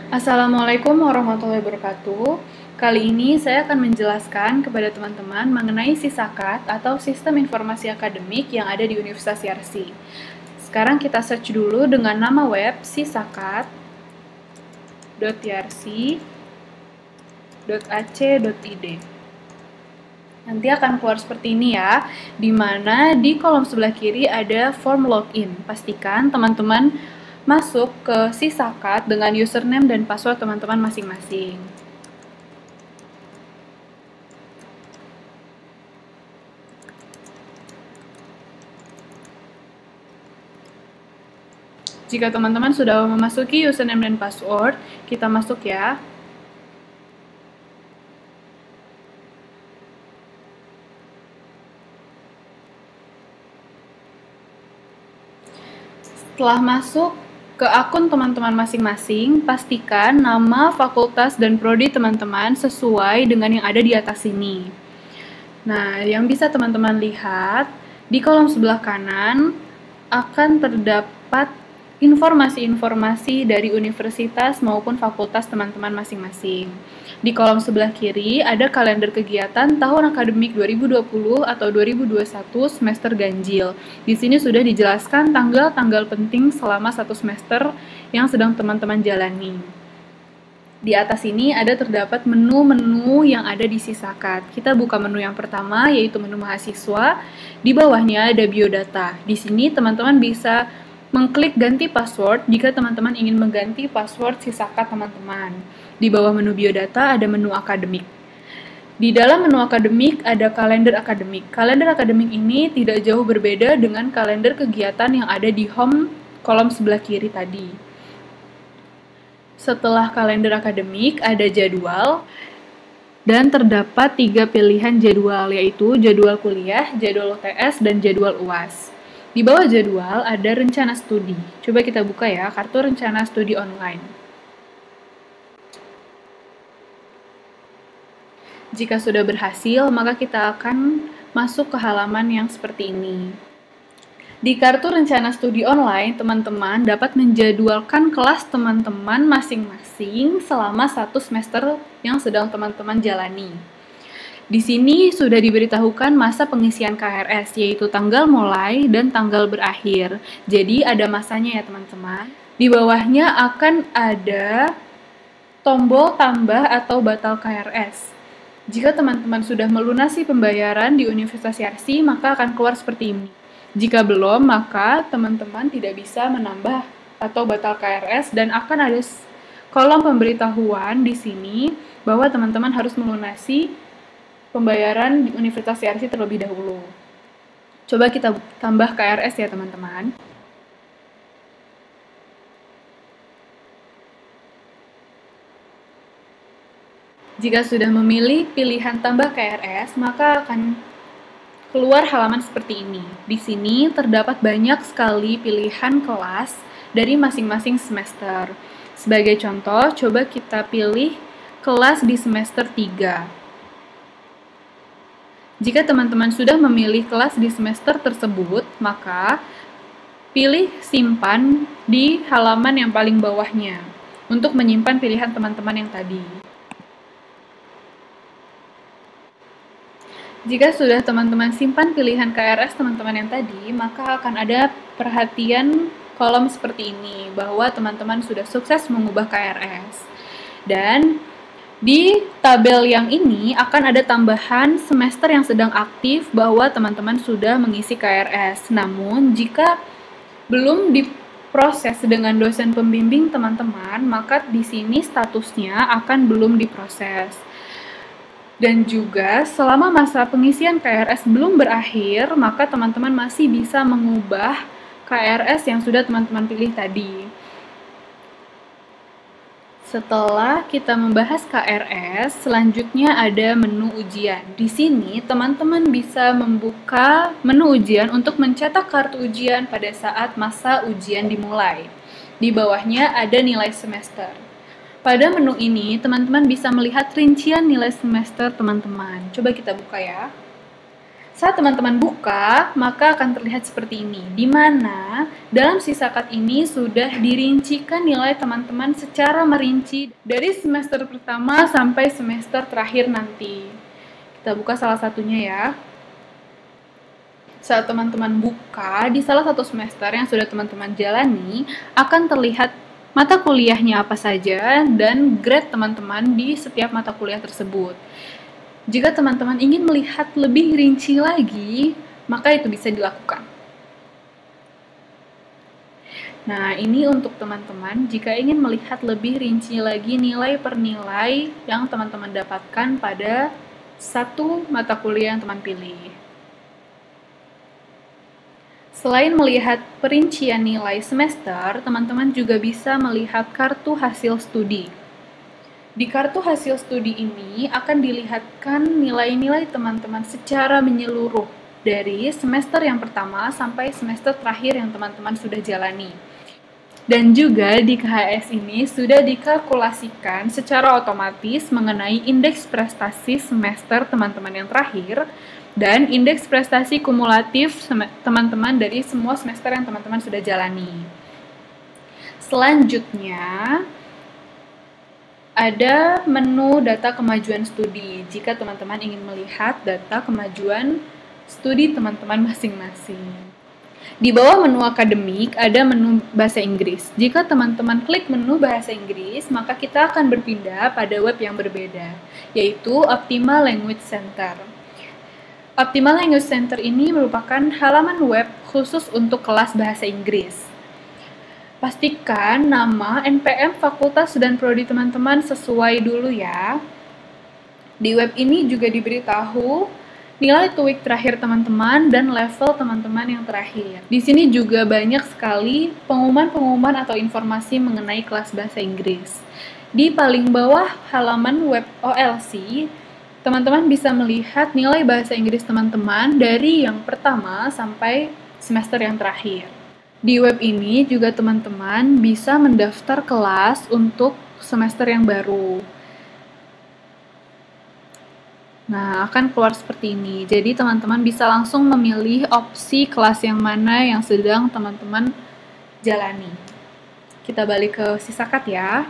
Assalamualaikum warahmatullahi wabarakatuh. Kali ini saya akan menjelaskan kepada teman-teman mengenai SISAKAT atau Sistem Informasi Akademik yang ada di Universitas Yarsi. Sekarang kita search dulu dengan nama web sisakat.yarsi.ac.id. Nanti akan keluar seperti ini ya, di mana di kolom sebelah kiri ada form login. Pastikan teman-teman masuk ke SISAKAT dengan username dan password teman-teman masing-masing. Jika teman-teman sudah memasuki username dan password, kita masuk ya. Setelah masuk ke akun teman-teman masing-masing, pastikan nama, fakultas, dan prodi teman-teman sesuai dengan yang ada di atas sini. Nah, yang bisa teman-teman lihat, di kolom sebelah kanan akan terdapat informasi-informasi dari universitas maupun fakultas teman-teman masing-masing. Di kolom sebelah kiri ada kalender kegiatan tahun akademik 2020 atau 2021 semester ganjil. Di sini sudah dijelaskan tanggal-tanggal penting selama satu semester yang sedang teman-teman jalani. Di atas ini ada terdapat menu-menu yang ada di SISAKAT. Kita buka menu yang pertama, yaitu menu mahasiswa. Di bawahnya ada biodata. Di sini teman-teman bisa mengklik ganti password jika teman-teman ingin mengganti password SISAKAT teman-teman. Di bawah menu biodata ada menu akademik. Di dalam menu akademik ada kalender akademik. Kalender akademik ini tidak jauh berbeda dengan kalender kegiatan yang ada di home kolom sebelah kiri tadi. Setelah kalender akademik ada jadwal dan terdapat 3 pilihan jadwal, yaitu jadwal kuliah, jadwal UTS, dan jadwal UAS. Di bawah jadwal ada rencana studi. Coba kita buka ya, kartu rencana studi online. Jika sudah berhasil, maka kita akan masuk ke halaman yang seperti ini. Di kartu rencana studi online, teman-teman dapat menjadwalkan kelas teman-teman masing-masing selama satu semester yang sedang teman-teman jalani. Di sini sudah diberitahukan masa pengisian KRS, yaitu tanggal mulai dan tanggal berakhir. Jadi ada masanya ya teman-teman. Di bawahnya akan ada tombol tambah atau batal KRS. Jika teman-teman sudah melunasi pembayaran di Universitas Yarsi, maka akan keluar seperti ini. Jika belum, maka teman-teman tidak bisa menambah atau batal KRS dan akan ada kolom pemberitahuan di sini bahwa teman-teman harus melunasi pembayaran di Universitas Yarsi terlebih dahulu. Coba kita tambah KRS ya teman-teman. Jika sudah memilih pilihan tambah KRS, maka akan keluar halaman seperti ini. Di sini terdapat banyak sekali pilihan kelas dari masing-masing semester. Sebagai contoh, coba kita pilih kelas di semester 3. Jika teman-teman sudah memilih kelas di semester tersebut, maka pilih simpan di halaman yang paling bawahnya untuk menyimpan pilihan teman-teman yang tadi. Jika sudah teman-teman simpan pilihan KRS teman-teman yang tadi, maka akan ada perhatian kolom seperti ini, bahwa teman-teman sudah sukses mengubah KRS. Dan di tabel yang ini akan ada tambahan semester yang sedang aktif bahwa teman-teman sudah mengisi KRS. Namun, jika belum diproses dengan dosen pembimbing teman-teman, maka di sini statusnya akan belum diproses. Dan juga selama masa pengisian KRS belum berakhir, maka teman-teman masih bisa mengubah KRS yang sudah teman-teman pilih tadi. Setelah kita membahas KRS, selanjutnya ada menu ujian. Di sini teman-teman bisa membuka menu ujian untuk mencetak kartu ujian pada saat masa ujian dimulai. Di bawahnya ada nilai semester. Pada menu ini, teman-teman bisa melihat rincian nilai semester teman-teman. Coba kita buka ya. Saat teman-teman buka, maka akan terlihat seperti ini, di mana dalam sisakat ini sudah dirincikan nilai teman-teman secara merinci dari semester pertama sampai semester terakhir nanti. Kita buka salah satunya ya. Saat teman-teman buka, di salah satu semester yang sudah teman-teman jalani, akan terlihat mata kuliahnya apa saja dan grade teman-teman di setiap mata kuliah tersebut. Jika teman-teman ingin melihat lebih rinci lagi, maka itu bisa dilakukan. Nah, ini untuk teman-teman jika ingin melihat lebih rinci lagi nilai per nilai yang teman-teman dapatkan pada satu mata kuliah yang teman pilih. Selain melihat perincian nilai semester, teman-teman juga bisa melihat kartu hasil studi. Di kartu hasil studi ini akan dilihatkan nilai-nilai teman-teman secara menyeluruh dari semester yang pertama sampai semester terakhir yang teman-teman sudah jalani. Dan juga di KHS ini sudah dikalkulasikan secara otomatis mengenai indeks prestasi semester teman-teman yang terakhir dan indeks prestasi kumulatif teman-teman dari semua semester yang teman-teman sudah jalani. Selanjutnya, ada menu data kemajuan studi jika teman-teman ingin melihat data kemajuan studi teman-teman masing-masing. Di bawah menu akademik ada menu bahasa Inggris. Jika teman-teman klik menu bahasa Inggris, maka kita akan berpindah pada web yang berbeda, yaitu Optimal Language Center. Optimal Language Center ini merupakan halaman web khusus untuk kelas bahasa Inggris. Pastikan nama, NPM, fakultas, dan prodi teman-teman sesuai dulu ya. Di web ini juga diberitahu nilai TOEIC terakhir teman-teman dan level teman-teman yang terakhir. Di sini juga banyak sekali pengumuman-pengumuman atau informasi mengenai kelas bahasa Inggris. Di paling bawah halaman web OLC, teman-teman bisa melihat nilai bahasa Inggris teman-teman dari yang pertama sampai semester yang terakhir. Di web ini juga teman-teman bisa mendaftar kelas untuk semester yang baru. Nah, akan keluar seperti ini. Jadi teman-teman bisa langsung memilih opsi kelas yang mana yang sedang teman-teman jalani. Kita balik ke sisakat ya.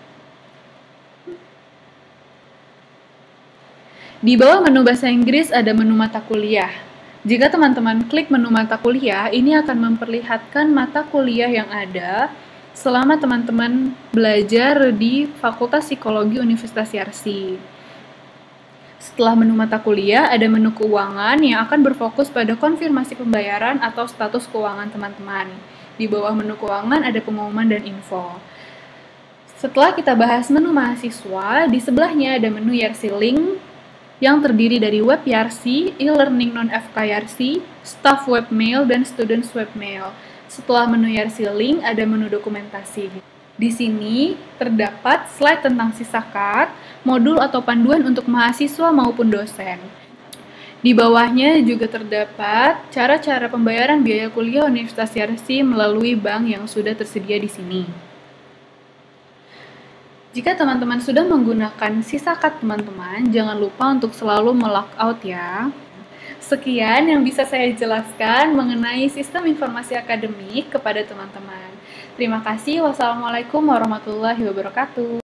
Di bawah menu bahasa Inggris ada menu mata kuliah. Jika teman-teman klik menu mata kuliah, ini akan memperlihatkan mata kuliah yang ada selama teman-teman belajar di Fakultas Psikologi Universitas Yarsi. Setelah menu mata kuliah, ada menu keuangan yang akan berfokus pada konfirmasi pembayaran atau status keuangan teman-teman. Di bawah menu keuangan ada pengumuman dan info. Setelah kita bahas menu mahasiswa, di sebelahnya ada menu Yarsi Link yang terdiri dari web Yarsi, e-learning non-FK Yarsi, staff webmail, dan students webmail. Setelah menu Yarsi Link, ada menu dokumentasi. Di sini terdapat slide tentang sisakat, modul atau panduan untuk mahasiswa maupun dosen. Di bawahnya juga terdapat cara-cara pembayaran biaya kuliah Universitas Yarsi melalui bank yang sudah tersedia di sini. Jika teman-teman sudah menggunakan sisakat teman-teman, jangan lupa untuk selalu melog-out ya. Sekian yang bisa saya jelaskan mengenai sistem informasi akademik kepada teman-teman. Terima kasih. Wassalamualaikum warahmatullahi wabarakatuh.